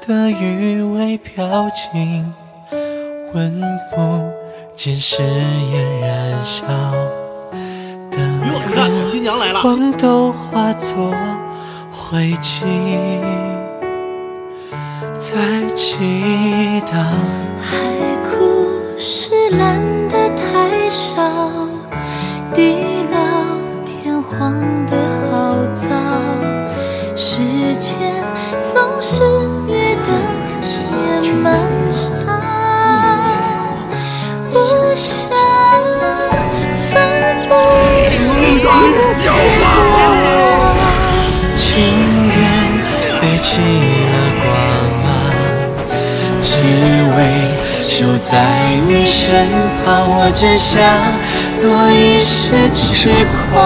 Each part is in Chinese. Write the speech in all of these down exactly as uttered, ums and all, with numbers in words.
的余味飘进温不见誓言燃烧的人，新娘来了， 光都化作灰烬，在祈祷。 海枯石烂的太少，地老天荒的好早，时间总是越等越漫长，无暇分不清情愿背弃了光芒，只为守在你身旁。我只想若一时痴狂。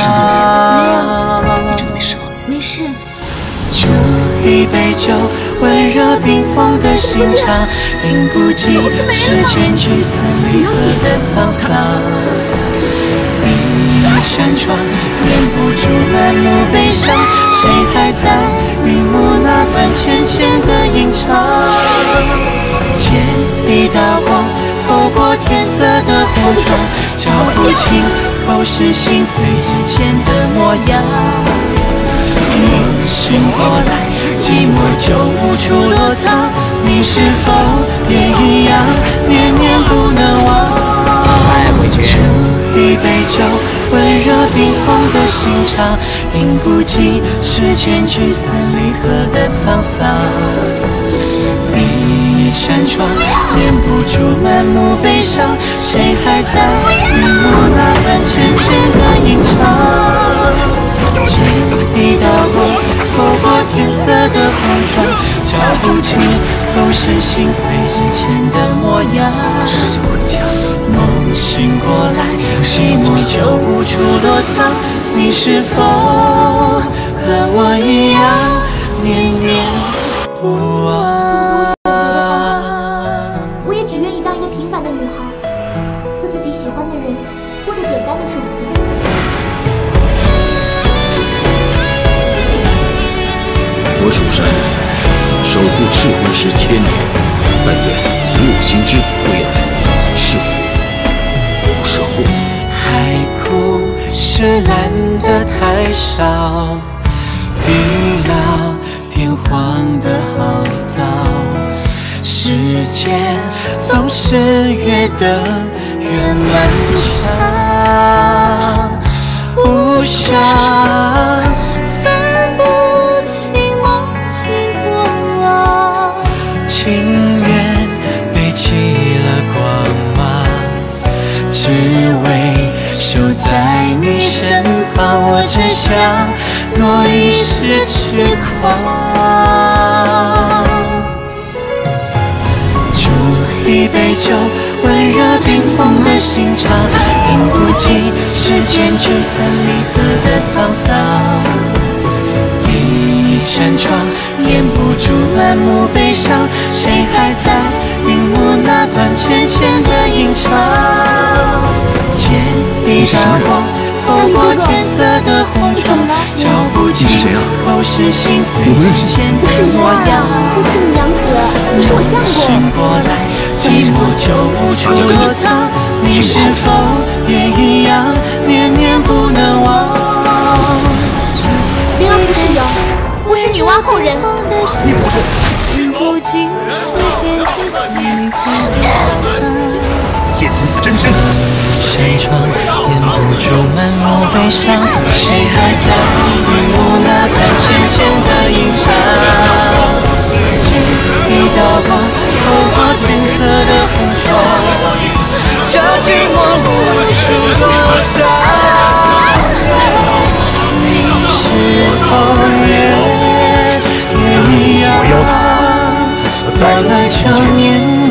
没有，没事，没事。 煮一杯酒，温热冰封的心肠，饮不尽世间聚散离合的沧桑。一扇窗，掩不住满目悲伤，谁还在云幕那端浅浅的吟唱？借一道光，透过天色的红妆，叫不清口是心非之间的模样。梦醒过来，寂寞就无处落藏，你是否也一样，念念不能忘？煮一杯酒，温热冰封的心肠，饮不尽世间聚散离合的沧桑。一扇窗，掩不住满目悲伤，谁还在云幕那端浅浅的吟唱？借一道光，透过天色的红妆，叫不清口是心非之间的模样。 只想回家。 梦醒过来，寂寞就无处落藏，你是否和我一样念念不忘？ 我也只愿意当一个平凡的女孩，和自己喜欢的人过着简单的生活。 我蜀山守护赤魂石千年，但愿六星之子归来，是福不是祸。 海枯石烂的太少，地老天荒的好早，时间总是越等越漫长，无暇分不清梦境过往， 情愿背弃了光芒，只为守在你身旁。我只想若一时痴狂。煮一杯酒，温热冰封的心肠，饮不尽世间聚散离合的沧桑。一扇窗，掩不住满目悲伤，谁还在云幕那端浅浅的吟唱？借一道光，透过天色的红妆，叫不清口是心非之间的模样。 我是你娘子，你是我相公。 醒过来，寂寞就无处落藏，你是否也一样，念念不能忘？ 灵儿不是有，我是女娲后人。 你不说。现出你的真身。 扇窗，掩不住满目悲伤，谁还在云幕那端浅浅的吟唱？借一道光，透过天色的红妆，叫寂寞无处落藏。你是否也也一样？到了秋年。